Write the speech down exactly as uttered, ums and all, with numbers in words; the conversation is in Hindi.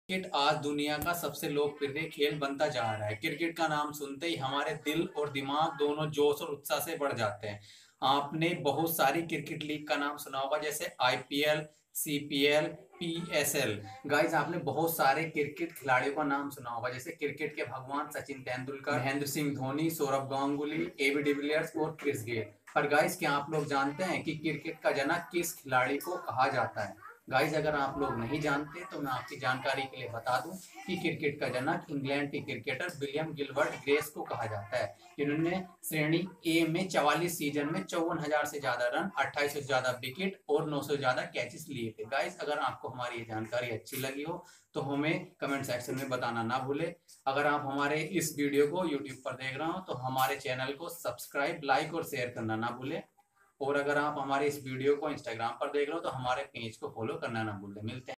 क्रिकेट आज दुनिया का सबसे लोकप्रिय खेल बनता जा रहा है। क्रिकेट का नाम सुनते ही हमारे दिल और दिमाग दोनों जोश और उत्साह से बढ़ जाते हैं। आपने बहुत सारी क्रिकेट लीग का नाम सुना होगा, जैसे आईपीएल, सीपीएल, पीएसएल। गाइस, आपने बहुत सारे क्रिकेट खिलाड़ियों का नाम सुना होगा, जैसे क्रिकेट के भगवान सचिन तेंदुलकर, महेंद्र सिंह धोनी, सौरभ गांगुली, एबी डिविलियर्स और क्रिस गेल। पर गाइस, क्या आप लोग जानते हैं कि क्रिकेट का जनक किस खिलाड़ी को कहा जाता है? गाइस, अगर आप लोग नहीं जानते तो मैं आपकी जानकारी के लिए बता दूं कि क्रिकेट का जनक इंग्लैंड के क्रिकेटर विलियम गिलबर्ट ग्रेस को कहा जाता है, जिन्होंने श्रेणी ए में चवालीस सीजन में चौवन हजार से ज्यादा रन, अट्ठाईस से ज्यादा विकेट और नौ से ज्यादा कैचेस लिए थे। गाइस, अगर आपको हमारी ये जानकारी अच्छी लगी हो तो हमें कमेंट सेक्शन में बताना ना भूले। अगर आप हमारे इस वीडियो को यूट्यूब पर देख रहे हो तो हमारे चैनल को सब्सक्राइब, लाइक और शेयर करना ना भूले। और अगर आप हमारे इस वीडियो को इंस्टाग्राम पर देख रहे हो तो हमारे पेज को फॉलो करना ना भूलें। मिलते हैं।